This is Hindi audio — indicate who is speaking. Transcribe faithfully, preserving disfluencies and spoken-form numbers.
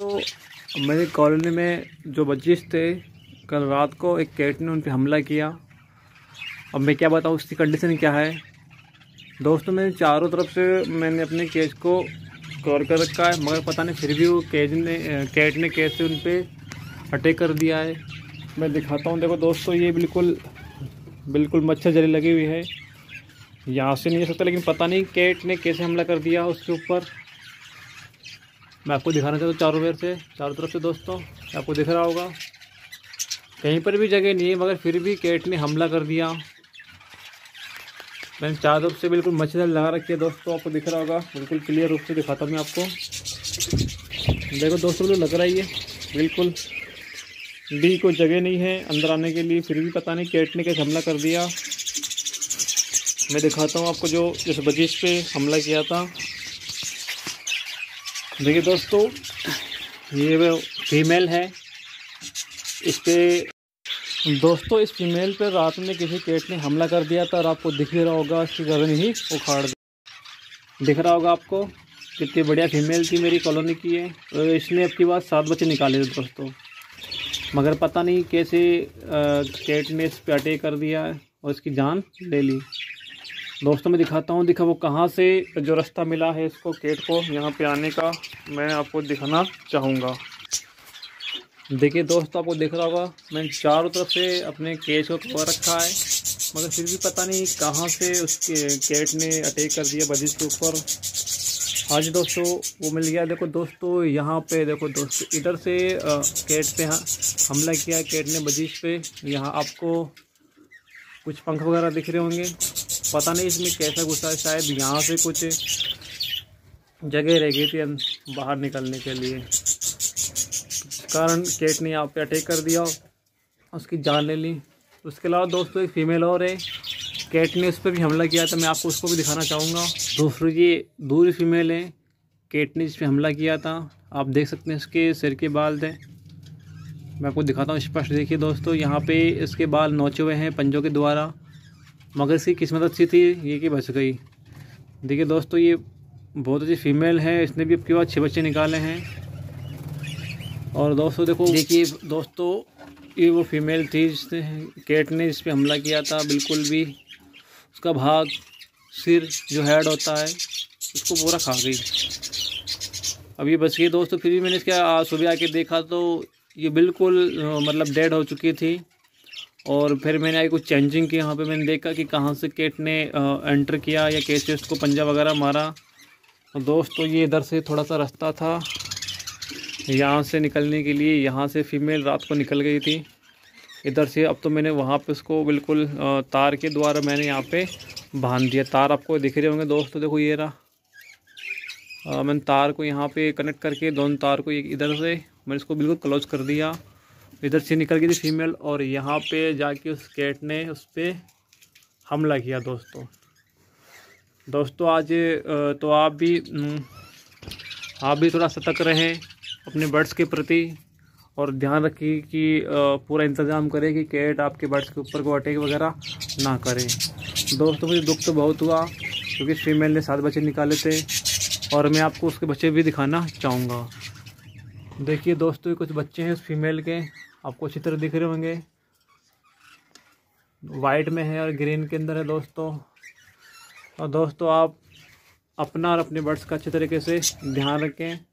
Speaker 1: दोस्तों, मेरी कॉलोनी में जो बच्चे थे, कल रात को एक कैट ने उन पर हमला किया। अब मैं क्या बताऊँ उसकी कंडीशन क्या है। दोस्तों, मैंने चारों तरफ से मैंने अपने केज को कवर कर रखा है, मगर पता नहीं फिर भी वो केज ने कैट ने कैसे उन पर अटैक कर दिया है। मैं दिखाता हूँ। देखो दोस्तों, ये बिल्कुल बिल्कुल मच्छर जली लगी हुई है, यहाँ से नहीं जा सकता, लेकिन पता नहीं कैट ने कैसे हमला कर दिया उसके ऊपर। मैं आपको दिखाना चाहता हूँ चारों ओर से, चारों तरफ से। दोस्तों, आपको दिख रहा होगा कहीं पर भी जगह नहीं है, मगर फिर भी कैट ने हमला कर दिया। मैंने चारों तरफ से बिल्कुल मच्छर लगा रखी है। दोस्तों, आपको दिख रहा होगा, बिल्कुल क्लियर रूप से दिखाता हूँ मैं आपको। देखो दोस्तों, तो लग रहा है ये बिल्कुल भी कोई जगह नहीं है अंदर आने के लिए, फिर भी पता नहीं कैट ने कैसे हमला कर दिया। मैं दिखाता हूँ आपको जो जिस बजिश पे हमला किया था। देखिए दोस्तों, ये वो फीमेल है। इस पे दोस्तों इस फीमेल पे रात में किसी कैट ने हमला कर दिया था, और आपको दिख रहा होगा इसकी गर्दन ही उखाड़ दी। दिख रहा होगा आपको कितनी बढ़िया फीमेल थी, मेरी कॉलोनी की है। और इसने अब की बात सात बच्चे निकाले थे दोस्तों, मगर पता नहीं कैसे कैट ने इस पे अटैक कर दिया है और इसकी जान ले ली। दोस्तों, मैं दिखाता हूँ, दिखा वो कहाँ से जो रास्ता मिला है इसको कैट को यहाँ पे आने का, मैं आपको दिखाना चाहूँगा। देखिए दोस्तों, आपको दिख रहा होगा मैंने चारों तरफ से अपने केज को कवर रखा है, मगर फिर भी पता नहीं कहाँ से उसके कैट ने अटैक कर दिया बजिश के ऊपर। आज दोस्तों वो मिल गया। देखो दोस्तों, यहाँ पे देखो दोस्तों, इधर से कैट पे हमला किया कैट ने बजिश पे। यहाँ आपको कुछ पंख वगैरह दिख रहे होंगे, पता नहीं इसमें कैसा घुसा है। शायद यहाँ से कुछ जगह रह गई थी बाहर निकलने के लिए, कारण कैट ने यहाँ पे अटैक कर दिया, उसकी जान ले ली। उसके अलावा दोस्तों एक फीमेल और है, कैट ने उस पर भी हमला किया था, मैं आपको उसको भी दिखाना चाहूँगा। दूसरी ये दूसरी फीमेल है, कैट ने जिस पर हमला किया था। आप देख सकते हैं इसके सिर के बाल थे, मैं आपको दिखाता हूँ स्पष्ट। देखिए दोस्तों, यहाँ पे इसके बाल नोचे हुए हैं पंजों के द्वारा, मगर इसकी किस्मत अच्छी थी ये कि बच गई। देखिए दोस्तों, ये बहुत अच्छी फीमेल है, इसने भी अब के बाद छः बच्चे निकाले हैं। और दोस्तों देखो, देखिए दोस्तों, ये वो फीमेल थी जिसने कैट ने जिस पे हमला किया था। बिल्कुल भी उसका भाग, सिर जो हेड होता है, उसको पूरा खा गई। अब ये बच गई दोस्तों। फिर भी मैंने इसका सुबह आके देखा तो ये बिल्कुल मतलब डेड हो चुकी थी। और फिर मैंने आगे कुछ चेंजिंग की, यहाँ पे मैंने देखा कि कहाँ से कैट ने एंटर किया या कैसे उसको पंजा वगैरह मारा। और दोस्तों, ये इधर से थोड़ा सा रास्ता था यहाँ से निकलने के लिए, यहाँ से फीमेल रात को निकल गई थी इधर से। अब तो मैंने वहाँ पे उसको बिल्कुल तार के द्वारा मैंने यहाँ पे बांध दिया। तार आपको दिख रहे होंगे दोस्तों, देखो ये रहा। मैंने तार को यहाँ पे कनेक्ट करके दोनों तार को इधर से मैंने इसको बिल्कुल क्लोज कर दिया। इधर से निकल गई थी फीमेल, और यहाँ पे जाके उस कैट ने उस पर हमला किया। दोस्तों दोस्तों आज तो आप भी आप भी थोड़ा सतर्क रहें अपने बर्ड्स के प्रति, और ध्यान रखिए कि पूरा इंतज़ाम करें कि कैट आपके बर्ड्स के ऊपर को अटैक वगैरह ना करें। दोस्तों, मुझे दुख तो बहुत हुआ क्योंकि फीमेल ने सात बच्चे निकाले थे, और मैं आपको उसके बच्चे भी दिखाना चाहूँगा। देखिए दोस्तों, कुछ बच्चे हैं उस फीमेल के, आपको अच्छी तरह दिख रहे होंगे। वाइट में है और ग्रीन के अंदर है दोस्तों। और दोस्तों, आप अपना और अपने बर्ड्स का अच्छे तरीके से ध्यान रखें।